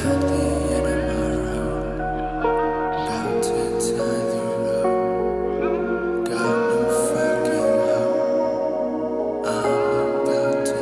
At the end of my road, about to tie the rope. Got no fucking hope, I'm about to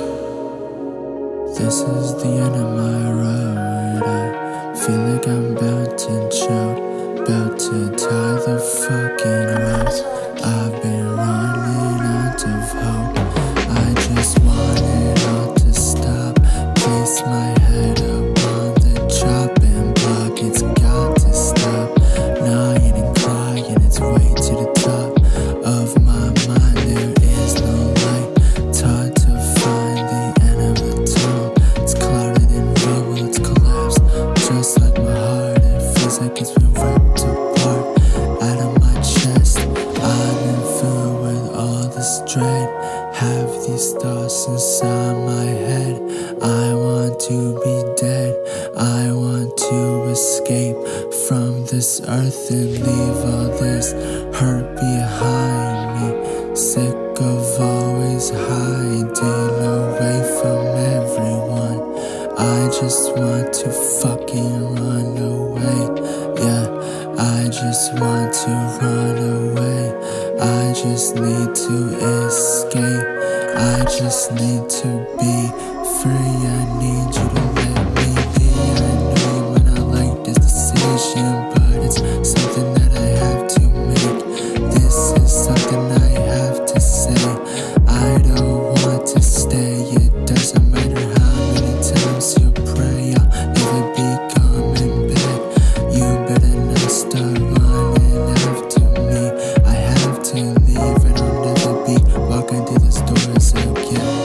choke. This is the end of my road, I feel like I'm about to choke. About to tie the fucking rope. I've been running out of hope. I just want it all to stop. Place my head up on the chopping block. It's got to stop. Gnawing and crying, it's way to the top of my mind. There is no light. It's hard to find the end of a tunnel. It's clouded in rubble, it's collapsed just like my heart. It feels like it's been ripped apart out of my chest. I've been filled with all this dread. Have these thoughts inside my head. I want to be dead. I want to escape from this earth and leave all this hurt behind me. Sick of always hiding away from everyone. I just want to fucking run away. Yeah, I just want to run away. I just need to escape. I just need to be free. I need you to let me be. I know you might not like this decision, but it's something that I have to make. This is something I have to say. I don't want to stay. It doesn't matter how many times you pray, I'll never be coming back. You better not start running after me. I have to leave and I'll never be walking through these doors again.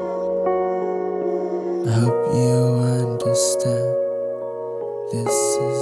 I hope you understand. This is